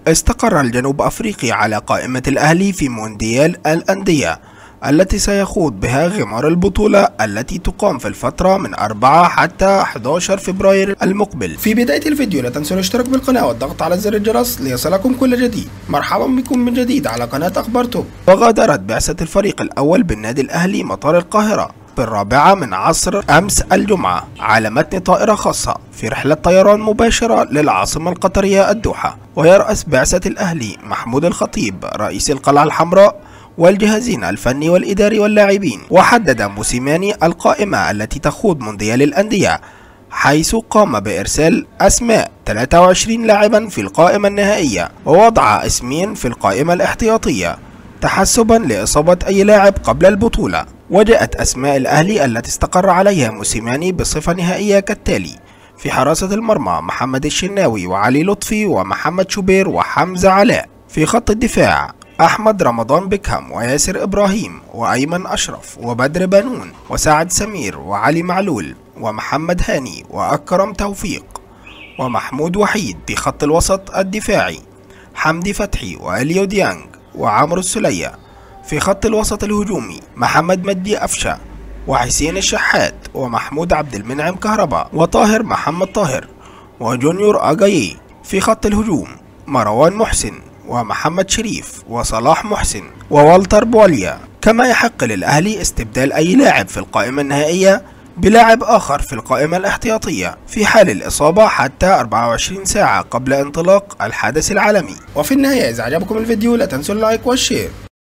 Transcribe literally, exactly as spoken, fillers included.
استقر الجنوب أفريقي على قائمة الأهلي في مونديال الأندية التي سيخوض بها غمار البطولة التي تقام في الفترة من أربعة حتى أحد عشر فبراير المقبل. في بداية الفيديو لا تنسوا الاشتراك بالقناة والضغط على زر الجرس ليصلكم كل جديد. مرحبا بكم من جديد على قناة أخبار توب. وغادرت بعثة الفريق الأول بالنادي الأهلي مطار القاهرة بالرابعة من عصر أمس الجمعة على متن طائرة خاصة في رحلة طيران مباشرة للعاصمة القطرية الدوحة. ويرأس بعثة الأهلي محمود الخطيب رئيس القلعة الحمراء والجهازين الفني والإداري واللاعبين. وحدد موسيماني القائمة التي تخوض مونديال الأندية، حيث قام بإرسال أسماء ثلاثة وعشرين لاعبا في القائمة النهائية ووضع اسمين في القائمة الاحتياطية تحسبا لإصابة أي لاعب قبل البطولة. وجاءت أسماء الأهلي التي استقر عليها موسيماني بصفة نهائية كالتالي: في حراسة المرمى محمد الشناوي وعلي لطفي ومحمد شوبير وحمزة علاء. في خط الدفاع أحمد رمضان بيكهام وياسر إبراهيم وأيمن أشرف وبدر بنون وسعد سمير وعلي معلول ومحمد هاني وأكرم توفيق ومحمود وحيد. في خط الوسط الدفاعي حمدي فتحي وأليو ديانج وعمرو السلية. في خط الوسط الهجومي محمد مجدي أفشة وحسين الشحات ومحمود عبد المنعم كهربا وطاهر محمد طاهر وجونيور أجاييه. في خط الهجوم مروان محسن ومحمد شريف وصلاح محسن ووالتر بوليا. كما يحق للأهلي استبدال أي لاعب في القائمة النهائية بلاعب آخر في القائمة الاحتياطية في حال الإصابة حتى أربعة وعشرين ساعة قبل انطلاق الحدث العالمي. وفي النهاية إذا عجبكم الفيديو لا تنسوا اللايك والشير.